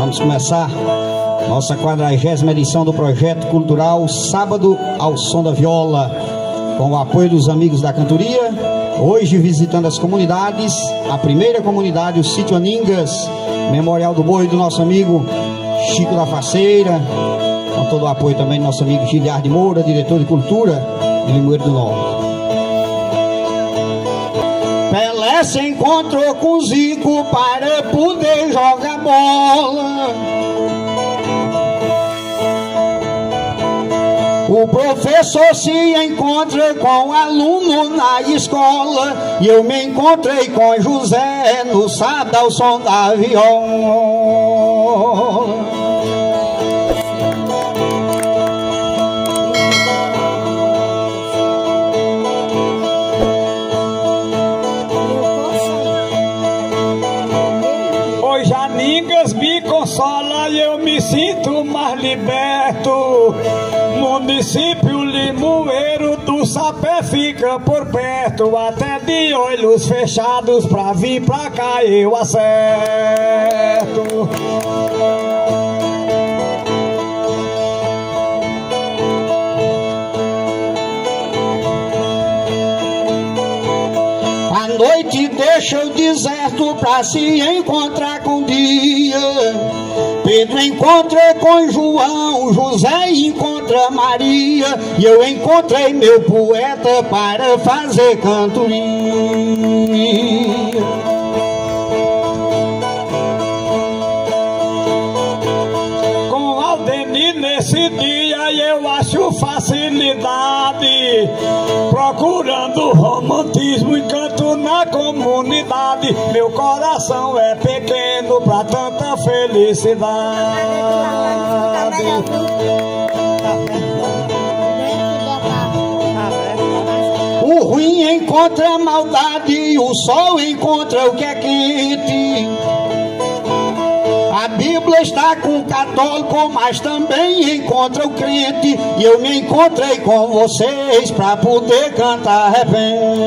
Vamos começar nossa 40ª edição do Projeto Cultural Sábado ao Som da Viola, com o apoio dos amigos da cantoria. Hoje visitando as comunidades, a primeira comunidade, o Sítio Aningas, Memorial do Boi do nosso amigo Chico da Faceira, com todo o apoio também do nosso amigo Giliardo de Moura, diretor de cultura de Limoeiro do Norte. Pelé se encontrou com Zico para poder jogar bola. O professor se encontra com o aluno na escola, e eu me encontrei com José no sábado ao som da viola. Hoje Aningas me consola e eu me sinto mais liberto. Município Limoeiro do Sapé fica por perto, até de olhos fechados pra vir pra cá eu acerto. A noite deixa o deserto pra se encontrar com o dia. Pedro encontra com João, José encontra Maria, e eu encontrei meu poeta para fazer cantoria. Com Aldeni nesse dia eu acho facilidade, procurando romantismo e canto na comunidade. Meu coração é pequeno pra tanta felicidade. O ruim encontra a maldade, o sol encontra o que é quente. A Bíblia está com o católico, mas também encontra o crente, e eu me encontrei com vocês para poder cantar repente.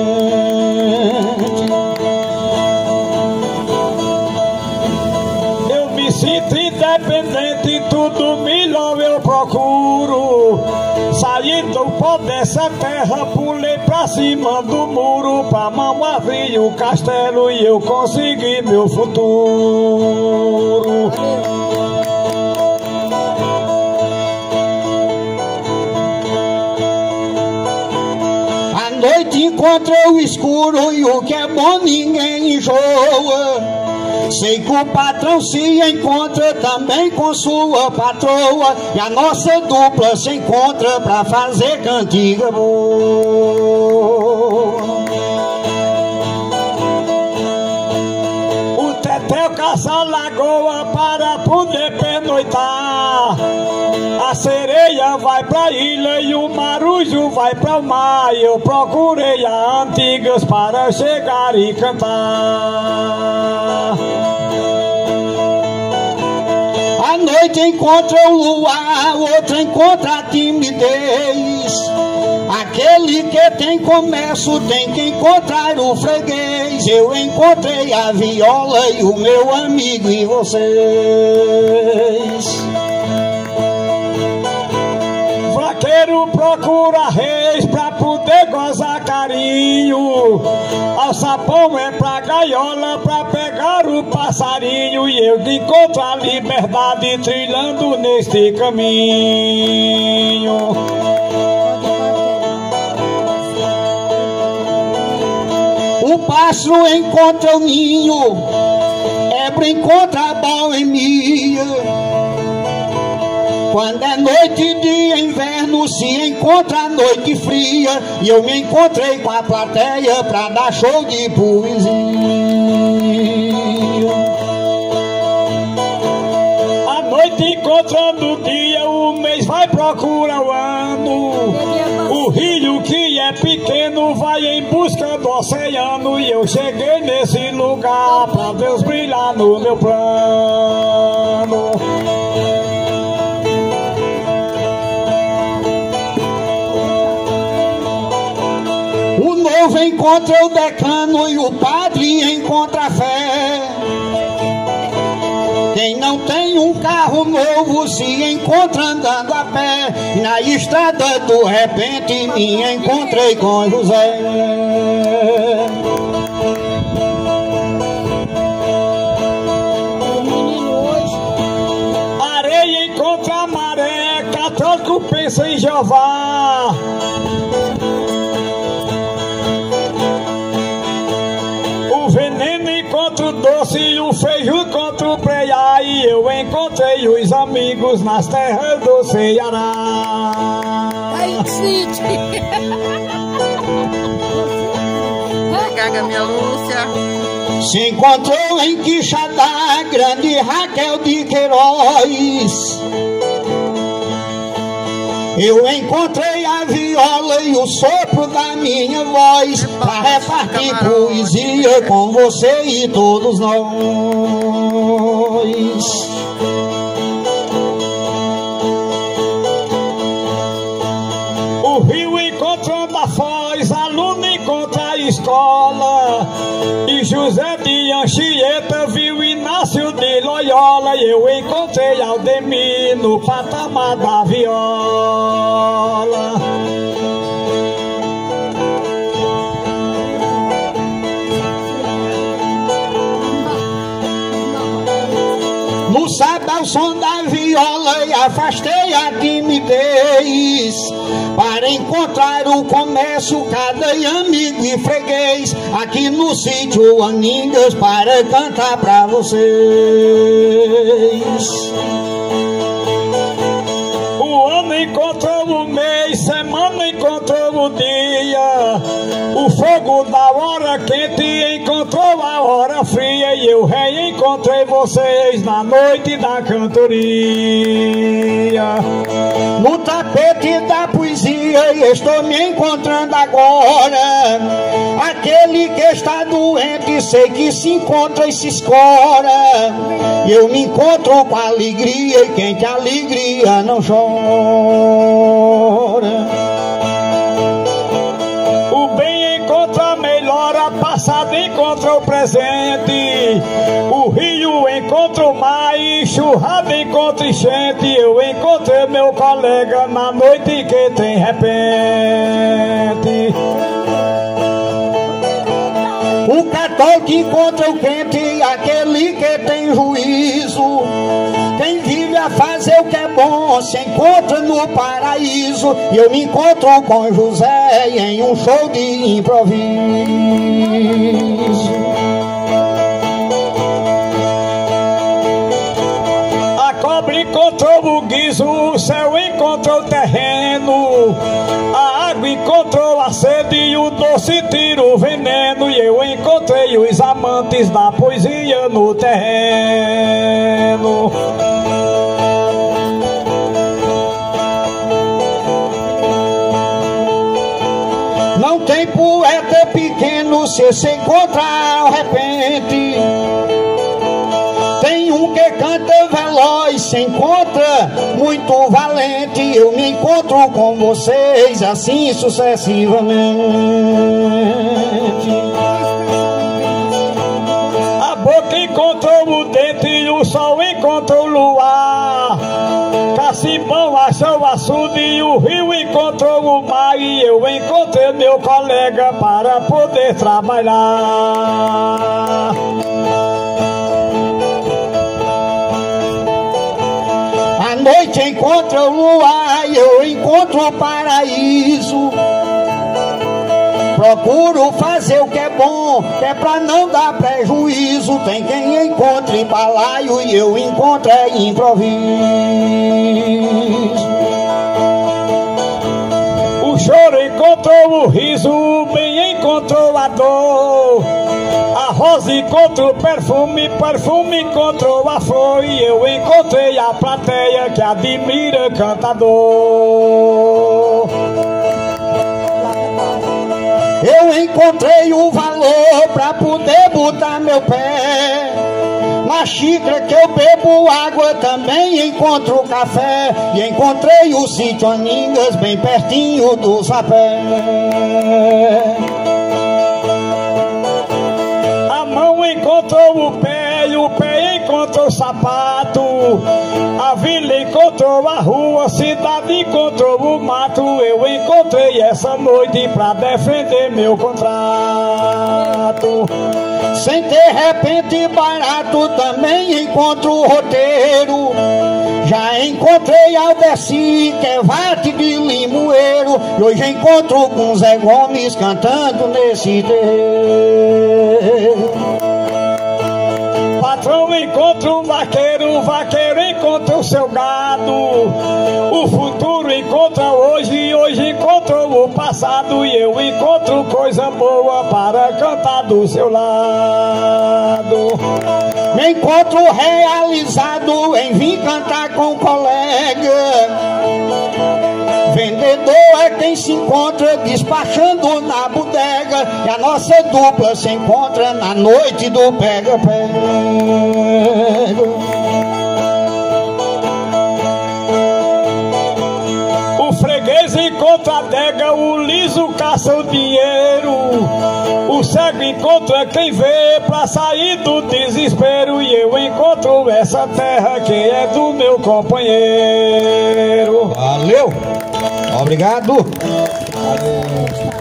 Eu me sinto independente, tudo melhor eu procuro. Saí do pó dessa terra, pulei pra cima do muro, pra mão abrir o castelo e eu consegui meu futuro. A noite encontra o escuro e o que é bom ninguém enjoa. Sei que o patrão se encontra também com sua patroa, e a nossa dupla se encontra pra fazer cantiga boa. O Tetel caça a lagoa para poder pernoitar. A sereia vai pra ilha e o marujo vai pra o mar. Eu procurei a Antigas para chegar e cantar. A noite encontra o luar, outra encontra a timidez. Aquele que tem comércio tem que encontrar o freguês. Eu encontrei a viola e o meu amigo e vocês. Vaqueiro procura reis pra poder gozar carinho. Alçapão é pra gaiola pra pegar o passarinho, e eu encontro a liberdade trilhando neste caminho. O pássaro encontra o ninho, ébrio encontra a boemia. Quando é noite de inverno se encontra a noite fria, e eu me encontrei com a plateia pra dar show de poesia. A noite encontrando o dia, o mês vai procurar o ano. O rio que é pequeno vai em busca do oceano, e eu cheguei nesse lugar pra Deus brilhar no meu plano. O novo encontra o decano e o padre encontra a fé. Quem não tem em um carro novo, se encontra andando a pé. Na estrada do repente me encontrei com José. Areia encontra a maré, católico pensa em Jeová. O veneno encontra o doce e o feijão encontra o preá. E eu encontrei os amigos nas terras do Ceará. Ai, Cid. Gaga, minha Lúcia. Se encontrou em Quixadá, grande Raquel de Queiroz. Eu encontrei a viola e o sopro da minha voz para repartir poesia com você e todos nós. O rio encontrando a foz, aluno encontra a escola. E José de Anchieta viu Inácio de Loyola. E eu encontrei Aldemir no patamar da viola. No sábado ao som da viola e afastei a timidez para encontrar o comércio, cada amigo e freguês aqui no sítio Aningas para cantar pra vocês. O ano encontrou o mês, semana encontrou o dia. O fogo da hora quente encontrou a hora fria. E eu reencontrei vocês na noite da cantoria. No tapete da poesia estou me encontrando agora. Aquele que está doente sei que se encontra e se escora. Eu me encontro com alegria e quem tem alegria não chora. O bem encontra a melhora, passado encontra o presente. O rio encontra o mar e enxurrada encontra enchente. Eu encontrei meu colega na noite que tem repente. O católico encontra o quente, aquele que tem juízo. Quem vive a fazer o que é bom se encontra no paraíso. E eu me encontro com José em um show de improviso. A cobra encontrou o guiso, o céu encontrou o terreno. A água encontrou a sede e o doce tira o veneno. E eu encontrei os amantes da poesia no terreno. Não tem poeta pequeno se encontrar ao repente. Tem um que canta veloz, se encontra muito valente. Eu me encontro com vocês assim sucessivamente. A boca encontrou o dente e o sol encontrou o luar. Cacibão achou o açude e o rio encontrou o mar. E eu encontrei meu colega para poder trabalhar. A noite encontra o luar e eu encontro o paraíso. Procuro fazer o que é bom, que é pra não dar prejuízo. Tem quem encontre balaio e eu encontro improviso. O choro encontrou o riso, o bem encontrou a dor. A rosa encontrou o perfume, perfume encontrou a flor. E eu encontrei a plateia que admira cantador. Eu encontrei o valor pra poder botar meu pé. Na xícara que eu bebo água também encontro café. E encontrei o sítio Aningas bem pertinho do Sapé. A mão encontrou o pé e o pé encontrou o sapato, a vila encontrou a rua, a cidade encontrou o mato. Eu encontrei essa noite pra defender meu contrato. Sem ter repente barato, também encontro o roteiro. Já encontrei Aldeci, Kevate de Limoeiro, e hoje encontro com Zé Gomes cantando nesse terreiro. Patrão encontra um vaqueiro, vaqueiro encontra o seu gado. O futuro encontra hoje, hoje encontrou o passado. E eu encontro coisa boa para cantar do seu lado. Me encontro realizado em vir cantar com um colega. Vendedor é quem se encontra despachando na bodega, e a nossa dupla se encontra na noite do pega-pega. O freguês encontra a adega, o liso caça o dinheiro. O cego encontra quem vê pra sair do desespero. E eu encontro essa terra que é do meu companheiro. Valeu! Obrigado! Valeu.